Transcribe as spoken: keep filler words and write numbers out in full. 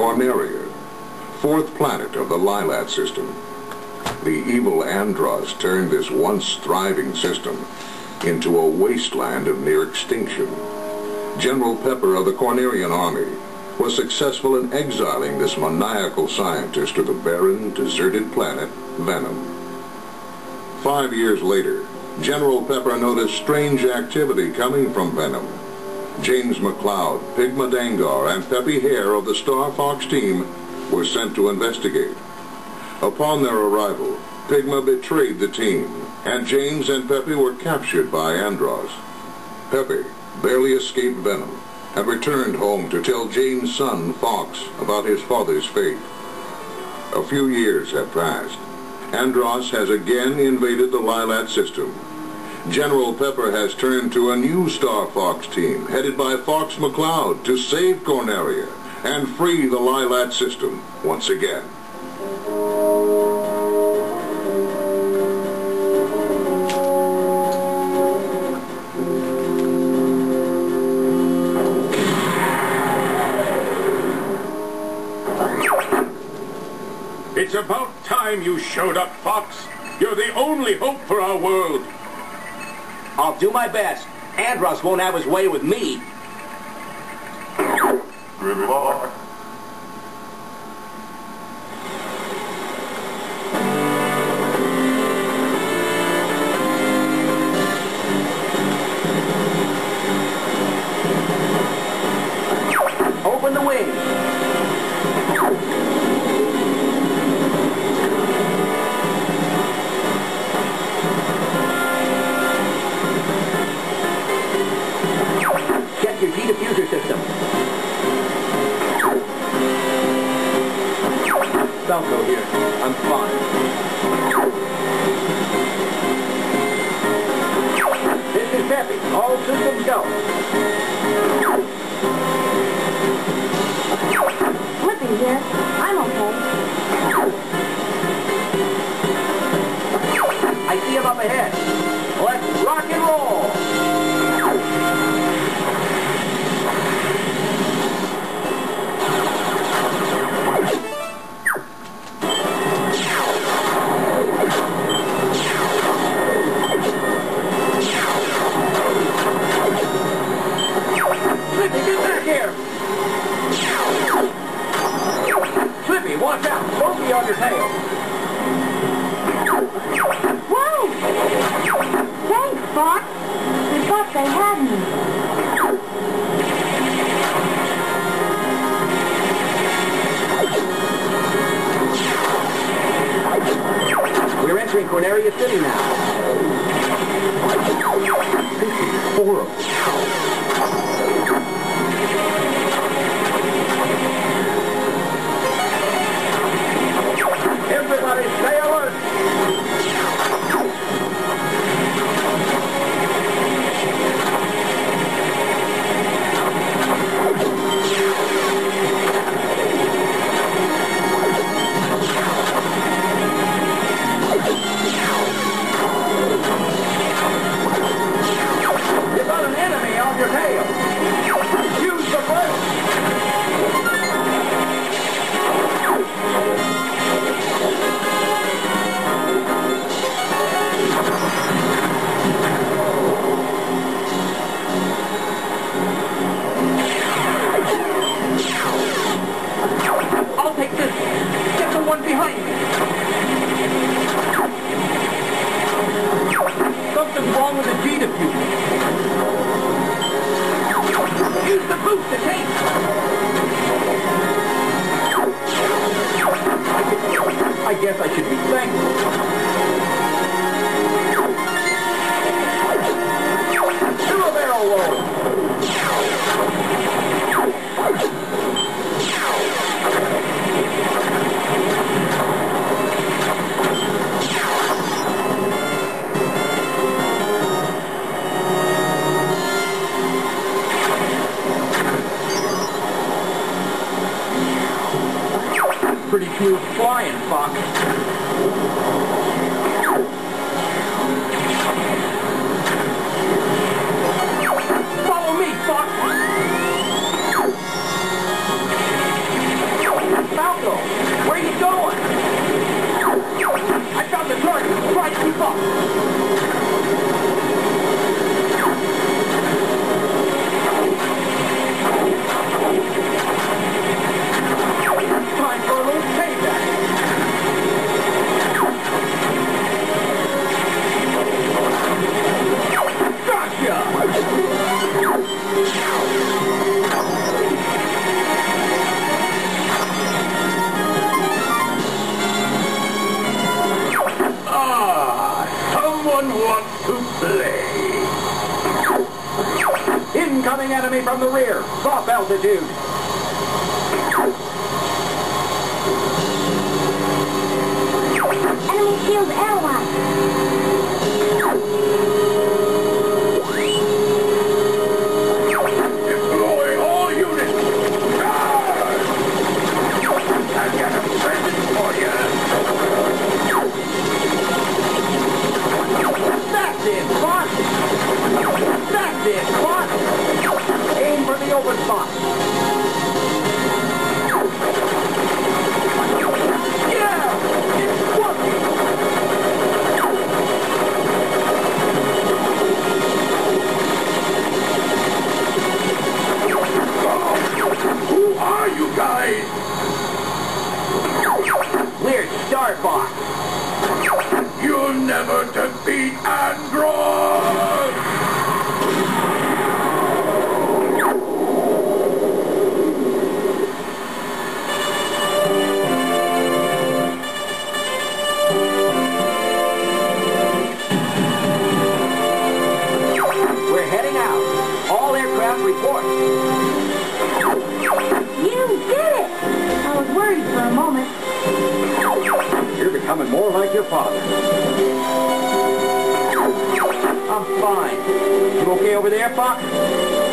Corneria, fourth planet of the Lylat system. The evil Andross turned this once thriving system into a wasteland of near extinction. General Pepper of the Cornerian army was successful in exiling this maniacal scientist to the barren, deserted planet Venom. Five years later, General Pepper noticed strange activity coming from Venom. James McCloud, Pigma Dangar, and Peppy Hare of the Star Fox team were sent to investigate. Upon their arrival, Pigma betrayed the team, and James and Peppy were captured by Andross. Peppy barely escaped Venom and returned home to tell James' son, Fox, about his father's fate. A few years have passed. Andross has again invaded the Lylat system. General Pepper has turned to a new Star Fox team, headed by Fox McCloud, to save Corneria and free the Lylat system once again. It's about time you showed up, Fox. You're the only hope for our world. I'll do my best. Andross won't have his way with me. Good luck. Open the wings. Diffuser system. Falco here. I'm fine. This is Peppy. All systems go. Flippy here. I'm okay. I see him up ahead. Let's rock and roll. Slippy, watch out! Don't be on your tail! Whoa! Thanks, Fox. We thought they had me. We're entering Corneria City now. This is horrible. Everybody stay alert! You've got an enemy on your tail! Use the brake! I'll take this. Get the one behind me. Something's wrong with the G diffuser. Use the boost to take. I guess I should be thankful. Do a barrel roll. Pretty smooth flying, Fox. Follow me, Fox. Ah, someone wants to play. Incoming enemy from the rear. Drop altitude. Enemy shield analyzed. Deploy all units. Charge! I've got a present for you. That's it, Spot. That's it, Spot. Aim for the open spot. Yeah! It's working! Who are you guys? We're Star Fox. You'll never defeat Andross! We're heading out. All aircraft report. You did it! I was worried for a moment. You're becoming more like your father. I'm fine. You okay over there, Fox?